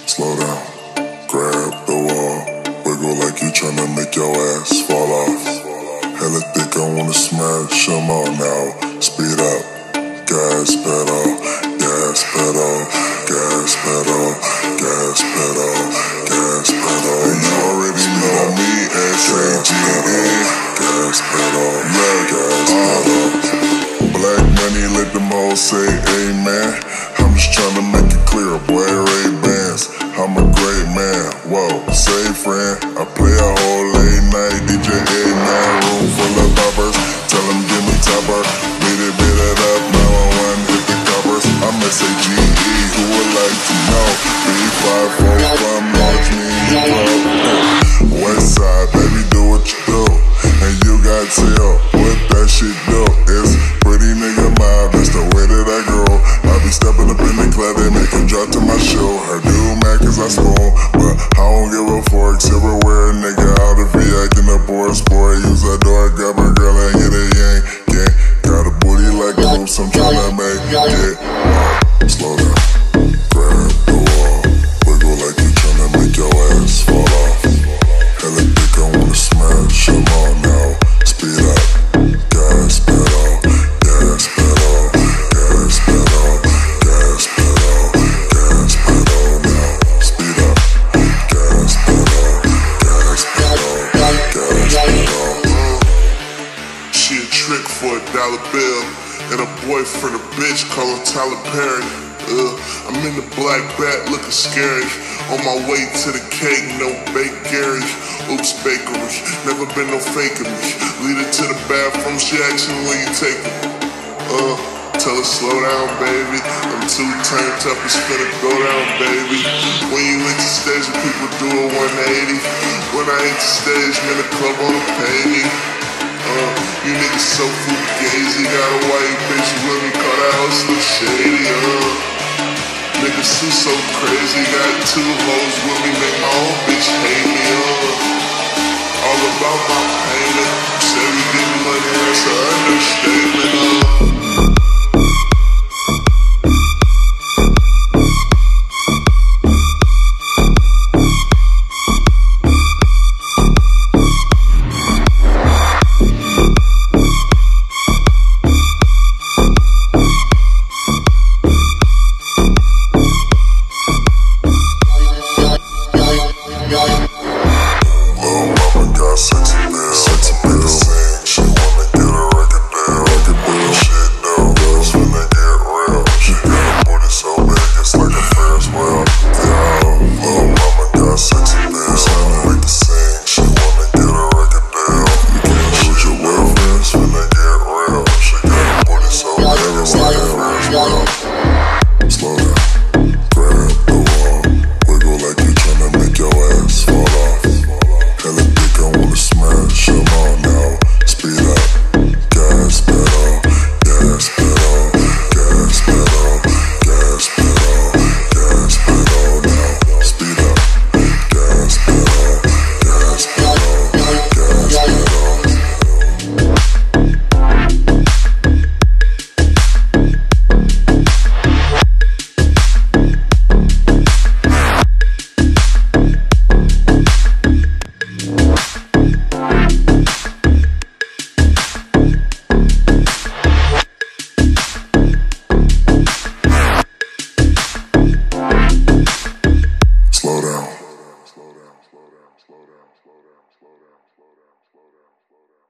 Slow down, grab the wall, wiggle like you tryna make your ass fall off. Hella thick, I wanna smash them all now. Speed up, gas pedal, gas pedal, gas pedal, gas pedal, gas pedal. And you already know me, S-A-G-E. Gas pedal, yeah, gas pedal. Black money, let them all say amen. I'm just tryna make it clear, boy, Ray-Bans. I'm a great man, whoa, say friend. I play a whole late night DJ, man, room full of boppers. Tell them give me topper, beat it up, 911, hit the coppers. I'm S-A-G-E, who would like to know? B54 from North Mean, West Side, baby, do what you do. And you got tell what that shit do. It's pretty nigga mob, that's the way that I grow. I be stepping up in the club, they make it drop to my show. Her do mad cause I spoon, but I don't give a fork. Silverware, nigga, out of VI, in the board sport. Use a door, grab a girl and get a yank, gang. Got a booty like hoops, I'm tryna make it. Slow down, grab the wall, wiggle like you tryna make your ass fall off. Hella thick, I wanna smash them all now. Speed up, gas pedal, gas pedal, gas pedal, gas pedal, gas pedal now. Speed up, gas pedal, gas pedal, gas pedal. She a trick for $1 bill, and a boyfriend a bitch call him Tyler Perry. I'm in the black bat looking scary. On my way to the cake, no bake Gary. Oops, bakery, never been no faking me. Lead her to the bathroom, she asking where you take me. Tell her slow down, baby. I'm too turned up, it's finna go down, baby. When you hit the stage, people do a 180. When I hit the stage, man, the club wanna pay me. You niggas so fugazi. Got a white bitch with me, call the house look shady. Niggas too so crazy. Got 2 hoes with me, make my own bitch hate me. All about my payment. Say we get money, that's an understatement. Slow down, grab the wall, wiggle like you tryna make your ass fall off. Hella thick, I wanna smash them all now. Speed up, gas pedal, gas pedal, gas pedal, gas pedal, gas pedal now. Speed up, gas pedal, gas pedal, gas pedal. Slow down.